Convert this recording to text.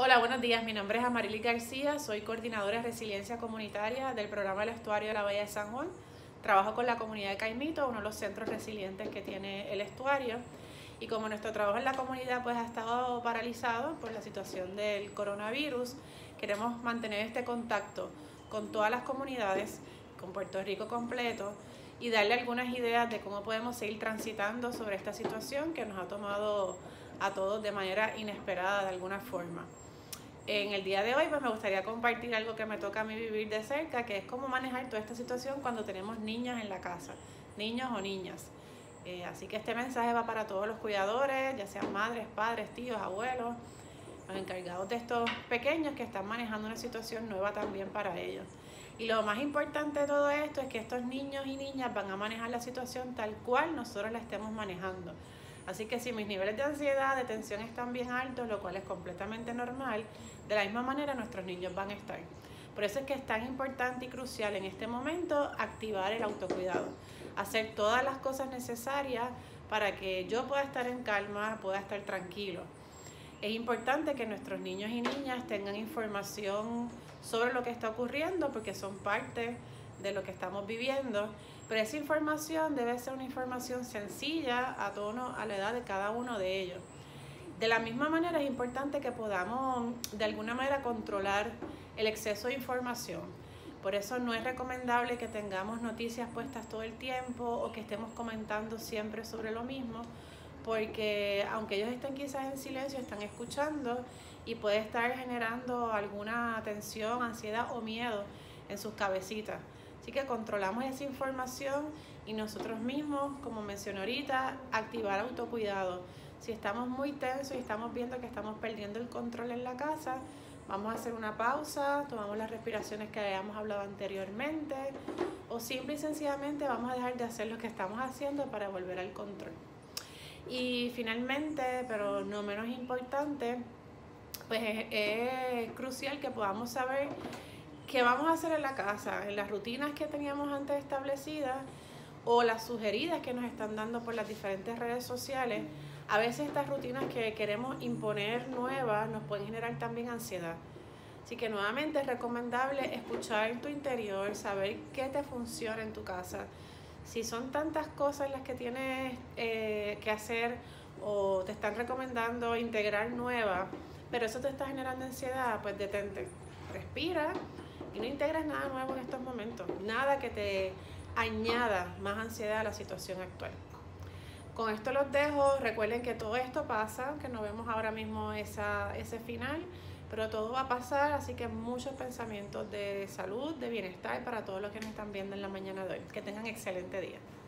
Hola, buenos días. Mi nombre es Amarily García, soy coordinadora de resiliencia comunitaria del programa del estuario de la Bahía de San Juan. Trabajo con la comunidad de Caimito, uno de los centros resilientes que tiene el estuario. Y como nuestro trabajo en la comunidad pues ha estado paralizado por la situación del coronavirus, queremos mantener este contacto con todas las comunidades, con Puerto Rico completo, y darle algunas ideas de cómo podemos seguir transitando sobre esta situación que nos ha tomado a todos de manera inesperada de alguna forma. En el día de hoy pues me gustaría compartir algo que me toca a mí vivir de cerca, que es cómo manejar toda esta situación cuando tenemos niños en la casa, niños o niñas. Así que este mensaje va para todos los cuidadores, ya sean madres, padres, tíos, abuelos, los encargados de estos pequeños que están manejando una situación nueva también para ellos. Y lo más importante de todo esto es que estos niños y niñas van a manejar la situación tal cual nosotros la estemos manejando. Así que si mis niveles de ansiedad, de tensión están bien altos, lo cual es completamente normal, de la misma manera nuestros niños van a estar. Por eso es que es tan importante y crucial en este momento activar el autocuidado, hacer todas las cosas necesarias para que yo pueda estar en calma, pueda estar tranquilo. Es importante que nuestros niños y niñas tengan información sobre lo que está ocurriendo porque son parte de lo que estamos viviendo, pero esa información debe ser una información sencilla a tono a la edad de cada uno de ellos. De la misma manera es importante que podamos de alguna manera controlar el exceso de información. Por eso no es recomendable que tengamos noticias puestas todo el tiempo o que estemos comentando siempre sobre lo mismo, porque aunque ellos estén quizás en silencio, están escuchando y puede estar generando alguna tensión, ansiedad o miedo en sus cabecitas. Así que controlamos esa información y nosotros mismos, como mencioné ahorita, activar autocuidado. Si estamos muy tensos y estamos viendo que estamos perdiendo el control en la casa, vamos a hacer una pausa, tomamos las respiraciones que habíamos hablado anteriormente o simple y sencillamente vamos a dejar de hacer lo que estamos haciendo para volver al control. Y finalmente, pero no menos importante, pues es crucial que podamos saber qué vamos a hacer en la casa, en las rutinas que teníamos antes establecidas o las sugeridas que nos están dando por las diferentes redes sociales. A veces estas rutinas que queremos imponer nuevas nos pueden generar también ansiedad. Así que nuevamente es recomendable escuchar tu interior, saber qué te funciona en tu casa. Si son tantas cosas las que tienes que hacer o te están recomendando integrar nuevas, pero eso te está generando ansiedad, pues detente, respira y no integres nada nuevo en estos momentos, nada que te añada más ansiedad a la situación actual. Con esto los dejo, recuerden que todo esto pasa, que no vemos ahora mismo ese final, pero todo va a pasar, así que muchos pensamientos de salud, de bienestar para todos los que nos están viendo en la mañana de hoy. Que tengan excelente día.